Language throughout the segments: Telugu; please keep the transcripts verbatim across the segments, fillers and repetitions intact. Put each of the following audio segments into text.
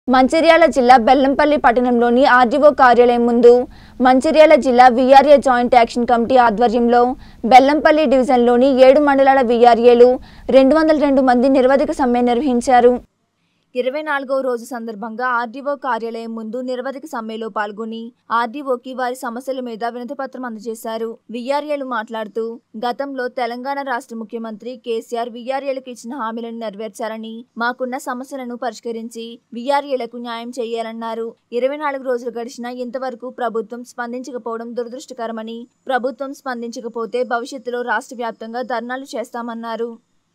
మంచిర్యాల జిల్లా బెల్లంపల్లి పట్టణంలోని ఆర్డీఓ కార్యాలయం ముందు మంచిర్యాల జిల్లా వీఆర్ఏ జాయింట్ యాక్షన్ కమిటీ ఆధ్వర్యంలో బెల్లంపల్లి డివిజన్లోని ఏడు మండలాల వీఆర్ఏలు రెండు వందల రెండు మంది నిరవధిక సమ్మె నిర్వహించారు. ఇరవై నాలుగవ రోజు సందర్భంగా ఆర్డీఓ కార్యాలయం ముందు నిరవధిక సమ్మెలో పాల్గొని ఆర్డీఓకి వారి సమస్యల మీద వినతిపత్రం అందజేశారు. వీఆర్ఏలు మాట్లాడుతూ గతంలో తెలంగాణ రాష్ట్ర ముఖ్యమంత్రి కేసీఆర్ వీఆర్ఏలకు ఇచ్చిన హామీలను నెరవేర్చాలని, మాకున్న సమస్యలను పరిష్కరించి వీఆర్ఏలకు న్యాయం చేయాలన్నారు. ఇరవై నాలుగు రోజులు గడిచినా ఇంతవరకు ప్రభుత్వం స్పందించకపోవడం దురదృష్టకరమని, ప్రభుత్వం స్పందించకపోతే భవిష్యత్తులో రాష్ట్ర వ్యాప్తంగా ధర్నాలు చేస్తామన్నారు.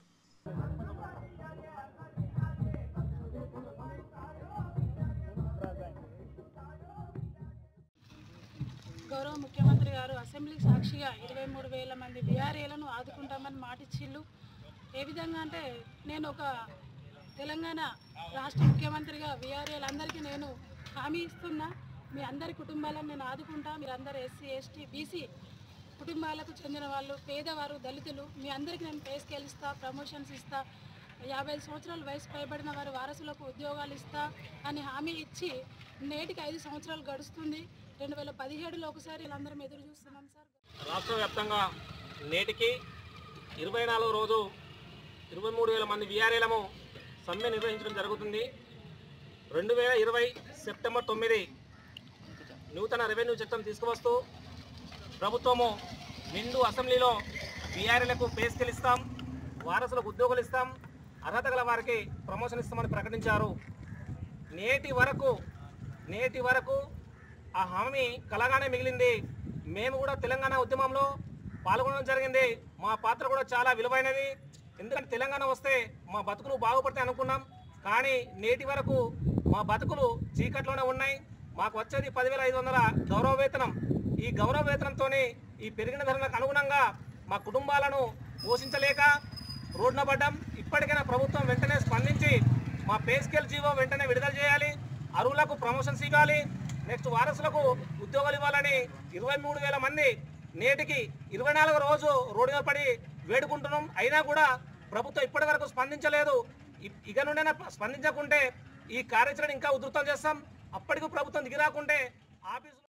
గౌరవ ముఖ్యమంత్రి గారు అసెంబ్లీ సాక్షిగా ఇరవై మూడు వేల మంది వీఆర్ఏలను ఆదుకుంటామని మాటిచ్చిళ్ళు. ఏ విధంగా అంటే, నేను ఒక తెలంగాణ రాష్ట్ర ముఖ్యమంత్రిగా వీఆర్ఏలందరికీ నేను హామీ ఇస్తున్నా, మీ అందరి కుటుంబాలను నేను ఆదుకుంటా. మీరందరూ ఎస్సీ ఎస్టీ బీసీ కుటుంబాలకు చెందిన వాళ్ళు, పేదవారు, దళితులు, మీ అందరికీ నేను పే స్కేల్ ఇస్తా, ప్రమోషన్స్ ఇస్తా, యాభై ఐదు సంవత్సరాల వయసు పైబడిన వారి వారసులకు ఉద్యోగాలు ఇస్తా అని హామీ ఇచ్చి నేటికి ఐదు సంవత్సరాలు గడుస్తుంది. రెండు వేల పదిహేడులో ఒకసారి వీళ్ళందరం ఎదురు చూస్తున్నాం సార్. రాష్ట్ర వ్యాప్తంగా నేటికి ఇరవై నాలుగో రోజు ఇరవై మూడు వేల మంది వీఆర్ఏలము సమ్మె నిర్వహించడం జరుగుతుంది. రెండు వేల ఇరవై సెప్టెంబర్ తొమ్మిది నూతన రెవెన్యూ చట్టం తీసుకువస్తూ ప్రభుత్వము నిండు అసెంబ్లీలో వీఆర్ఏలకు పే స్కేల్ ఇస్తాం, వారసులకు ఉద్యోగాలు ఇస్తాం, అర్హత గల వారికి ప్రమోషన్ ఇస్తామని ప్రకటించారు. నేటి వరకు నేటి వరకు ఆ హామీ కలగానే మిగిలింది. మేము కూడా తెలంగాణ ఉద్యమంలో పాల్గొనడం జరిగింది. మా పాత్ర కూడా చాలా విలువైనది. ఎందుకంటే తెలంగాణ వస్తే మా బతుకులు బాగుపడతాయి అనుకున్నాం. కానీ నేటి వరకు మా బతుకులు చీకట్లోనే ఉన్నాయి. మాకు వచ్చేది పదివేల ఐదు వందల గౌరవ వేతనం. ఈ గౌరవ వేతనంతో ఈ పెరిగిన ధరలకు అనుగుణంగా మా కుటుంబాలను పోషించలేక రోడ్డున పడ్డాం. ఇప్పటికైనా ప్రభుత్వం వెంటనే స్పందించి మా పే స్కేల్ జీవో వెంటనే విడుదల చేయాలి, అర్హులకు ప్రమోషన్స్ ఇవ్వాలి, నెక్స్ట్ వారసులకు ఉద్యోగాలు ఇవ్వాలని ఇరవై మూడు వేల మంది నేటికి ఇరవై నాలుగో రోజు రోడ్డు మీద పడి వేడుకుంటున్నాం. అయినా కూడా ప్రభుత్వం ఇప్పటి వరకు స్పందించలేదు. ఇక నుండైనా స్పందించకుంటే ఈ కార్యాచరణ ఇంకా ఉధృతం చేస్తాం. అప్పటికి ప్రభుత్వం దిగిరాకుంటే ఆఫీసు